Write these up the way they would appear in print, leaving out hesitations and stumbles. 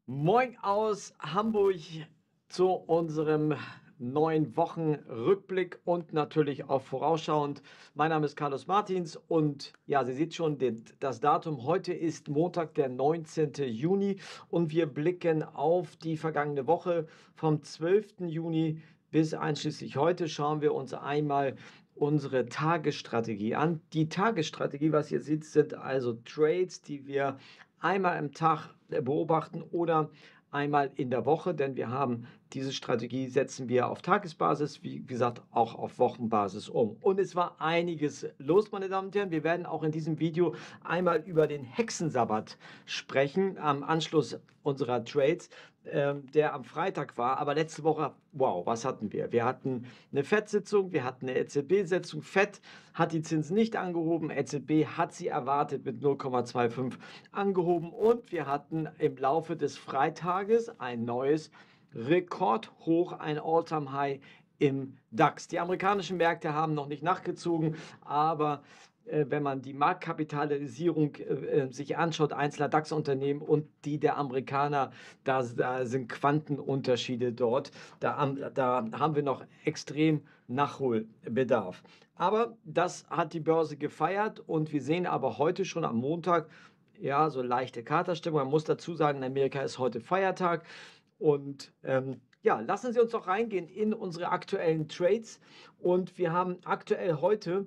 Moin aus Hamburg zu unserem neuen Wochenrückblick und natürlich auch vorausschauend. Mein Name ist Carlos Martins und ja, Sie sieht schon, das Datum heute ist Montag, der 19. Juni und wir blicken auf die vergangene Woche vom 12. Juni bis einschließlich heute schauen wir uns einmal unsere Tagesstrategie an. Die Tagesstrategie, was ihr seht, sind also Trades, die wir einmal am Tag beobachten oder einmal in der Woche, denn wir haben diese Strategie setzen wir auf Tagesbasis, wie gesagt, auch auf Wochenbasis um. Und es war einiges los, meine Damen und Herren. Wir werden auch in diesem Video einmal über den Hexensabbat sprechen, am Anschluss unserer Trades, der am Freitag war. Aber letzte Woche, wow, was hatten wir? Wir hatten eine FED-Sitzung, wir hatten eine EZB-Sitzung. FED hat die Zinsen nicht angehoben, EZB hat sie erwartet mit 0,25 angehoben und wir hatten im Laufe des Freitages ein neues Rekordhoch, ein All-Time-High im DAX. Die amerikanischen Märkte haben noch nicht nachgezogen, aber wenn man die Marktkapitalisierung sich anschaut, einzelner DAX-Unternehmen und die der Amerikaner, da sind Quantenunterschiede dort. Da haben wir noch extrem Nachholbedarf. Aber das hat die Börse gefeiert und wir sehen aber heute schon am Montag, ja, so leichte Katerstimmung. Man muss dazu sagen, in Amerika ist heute Feiertag. Und ja, lassen Sie uns doch reingehen in unsere aktuellen Trades. Und wir haben aktuell heute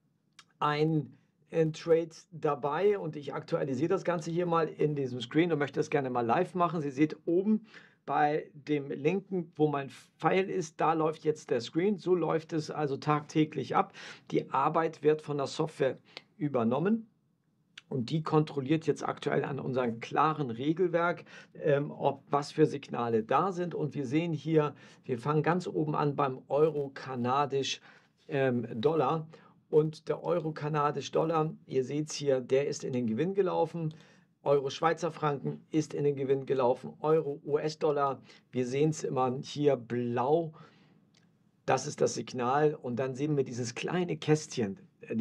ein Trade dabei und ich aktualisiere das Ganze hier mal in diesem Screen und möchte das gerne mal live machen. Sie seht oben bei dem linken, wo mein Pfeil ist, da läuft jetzt der Screen. So läuft es also tagtäglich ab. Die Arbeit wird von der Software übernommen. Und die kontrolliert jetzt aktuell an unserem klaren Regelwerk, was für Signale da sind. Und wir sehen hier, wir fangen ganz oben an beim Euro-Kanadisch-Dollar. Und der Euro-Kanadisch-Dollar, ihr seht es hier, der ist in den Gewinn gelaufen. Euro-Schweizer Franken ist in den Gewinn gelaufen. Euro-US-Dollar, wir sehen es immer hier blau. Das ist das Signal. Und dann sehen wir dieses kleine Kästchen,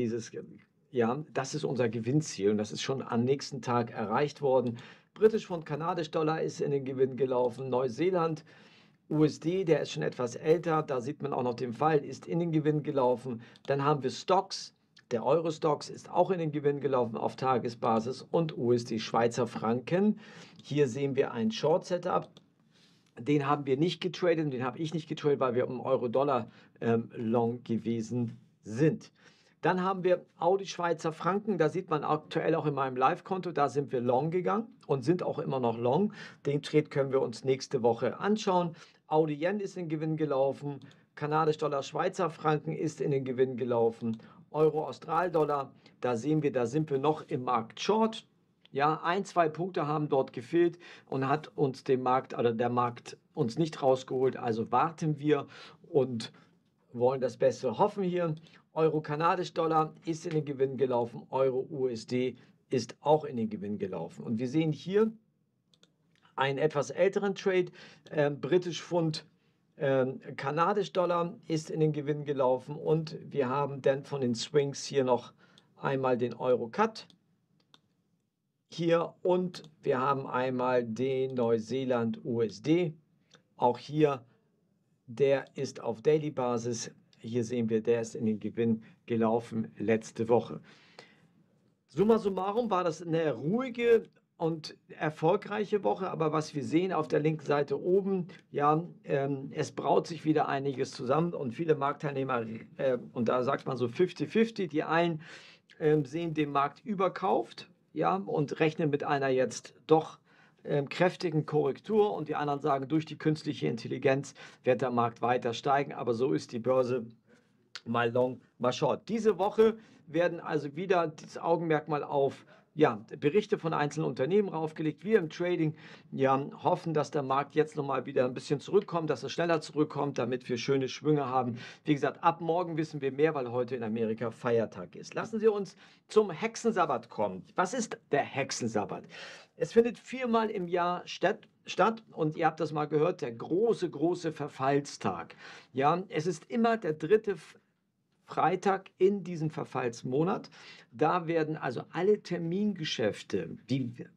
ja, das ist unser Gewinnziel und das ist schon am nächsten Tag erreicht worden. Britisch Pfund, Kanadisch Dollar ist in den Gewinn gelaufen. Neuseeland, USD, der ist schon etwas älter, da sieht man auch noch den Fall, ist in den Gewinn gelaufen. Dann haben wir Stocks, der Euro-Stocks ist auch in den Gewinn gelaufen auf Tagesbasis und USD Schweizer Franken. Hier sehen wir ein Short-Setup. Den haben wir nicht getradet und den habe ich nicht getradet, weil wir im Euro-Dollar long gewesen sind. Dann haben wir Audi Schweizer Franken, da sieht man aktuell auch in meinem Live-Konto, da sind wir long gegangen und sind auch immer noch long. Den Trade können wir uns nächste Woche anschauen. Audi Yen ist in den Gewinn gelaufen, Kanadisch Dollar Schweizer Franken ist in den Gewinn gelaufen, Euro Australdollar, da sehen wir, da sind wir noch im Markt Short. Ja, ein, zwei Punkte haben dort gefehlt und hat uns der Markt uns nicht rausgeholt. Also warten wir und wollen das Beste hoffen hier. Euro-Kanadisch-Dollar ist in den Gewinn gelaufen, Euro-USD ist auch in den Gewinn gelaufen. Und wir sehen hier einen etwas älteren Trade, Britisch Pfund, Kanadisch-Dollar ist in den Gewinn gelaufen und wir haben dann von den Swings hier noch einmal den Euro-Cut hier und wir haben einmal den Neuseeland-USD, auch hier, der ist auf Daily-Basis. Hier sehen wir, der ist in den Gewinn gelaufen letzte Woche. Summa summarum war das eine ruhige und erfolgreiche Woche, aber was wir sehen auf der linken Seite oben, ja, es braut sich wieder einiges zusammen und viele Marktteilnehmer, und da sagt man so 50-50, die einen sehen den Markt überkauft, ja, und rechnen mit einer jetzt doch kräftigen Korrektur und die anderen sagen, durch die künstliche Intelligenz wird der Markt weiter steigen, aber so ist die Börse mal long, mal short. Diese Woche werden also wieder das Augenmerk mal auf ja, Berichte von einzelnen Unternehmen raufgelegt. Wir im Trading ja, hoffen, dass der Markt jetzt nochmal wieder ein bisschen zurückkommt, dass er schneller zurückkommt, damit wir schöne Schwünge haben. Wie gesagt, ab morgen wissen wir mehr, weil heute in Amerika Feiertag ist. Lassen Sie uns zum Hexensabbat kommen. Was ist der Hexensabbat? Es findet viermal im Jahr statt und ihr habt das mal gehört, der große Verfallstag. Ja, es ist immer der dritte Freitag in diesem Verfallsmonat. Da werden also alle Termingeschäfte, die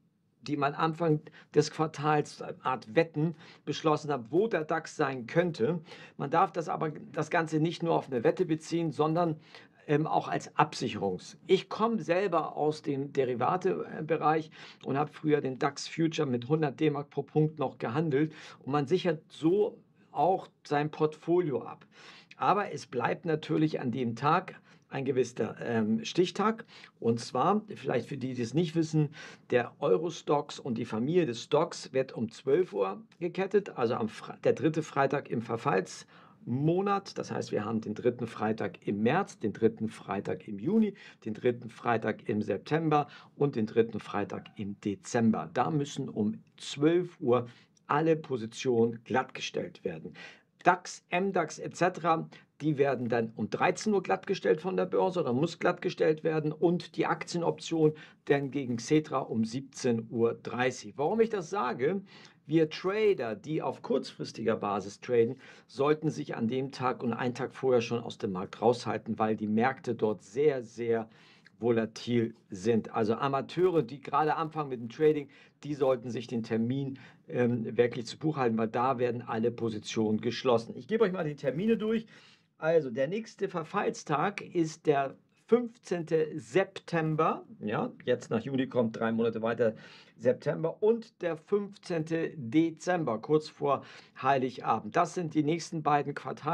die man Anfang des Quartals, eine Art Wetten beschlossen hat, wo der DAX sein könnte. Man darf das Ganze nicht nur auf eine Wette beziehen, sondern auch als Absicherungs. Ich komme selber aus dem Derivate-Bereich und habe früher den DAX Future mit 100 D-Mark pro Punkt noch gehandelt und man sichert so auch sein Portfolio ab. Aber es bleibt natürlich an dem Tag ein gewisser Stichtag. Und zwar, vielleicht für die, die es nicht wissen, der Euro-Stoxx und die Familie des Stocks wird um 12 Uhr gekettet, also der dritte Freitag im Verfallsmonat. Das heißt, wir haben den dritten Freitag im März, den dritten Freitag im Juni, den dritten Freitag im September und den dritten Freitag im Dezember. Da müssen um 12 Uhr alle Positionen glattgestellt werden. DAX, MDAX etc., die werden dann um 13 Uhr glattgestellt von der Börse oder muss glattgestellt werden und die Aktienoption dann gegen Xetra um 17:30 Uhr. Warum ich das sage? Wir Trader, die auf kurzfristiger Basis traden, sollten sich an dem Tag und einen Tag vorher schon aus dem Markt raushalten, weil die Märkte dort sehr, sehr volatil sind. Also Amateure, die gerade anfangen mit dem Trading, die sollten sich den Termin wirklich zu Buch halten, weil da werden alle Positionen geschlossen. Ich gebe euch mal die Termine durch. Also der nächste Verfallstag ist der 15. September, ja, jetzt nach Juni kommt 3 Monate weiter, September und der 15. Dezember, kurz vor Heiligabend. Das sind die nächsten beiden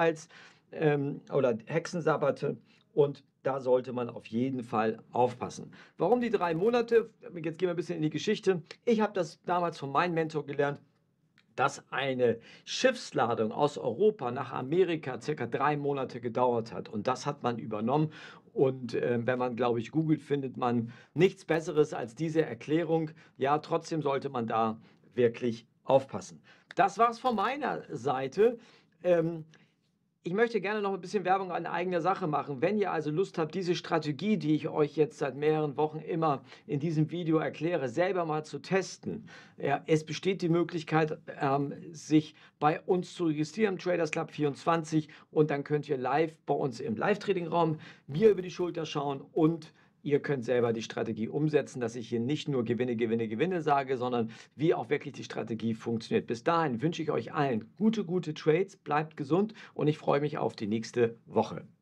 oder Hexensabbate und da sollte man auf jeden Fall aufpassen. Warum die 3 Monate? Jetzt gehen wir ein bisschen in die Geschichte. Ich habe das damals von meinem Mentor gelernt, dass eine Schiffsladung aus Europa nach Amerika circa 3 Monate gedauert hat. Und das hat man übernommen. Und wenn man, glaube ich, googelt, findet man nichts Besseres als diese Erklärung. Ja, trotzdem sollte man da wirklich aufpassen. Das war es von meiner Seite. Ich möchte gerne noch ein bisschen Werbung an eigener Sache machen. Wenn ihr also Lust habt, diese Strategie, die ich euch jetzt seit mehreren Wochen immer in diesem Video erkläre, selber mal zu testen. Ja, es besteht die Möglichkeit, sich bei uns zu registrieren, Traders Club 24, und dann könnt ihr live bei uns im Live-Trading-Raum mir über die Schulter schauen und ihr könnt selber die Strategie umsetzen, dass ich hier nicht nur Gewinne, Gewinne, Gewinne sage, sondern wie auch wirklich die Strategie funktioniert. Bis dahin wünsche ich euch allen gute Trades, bleibt gesund und ich freue mich auf die nächste Woche.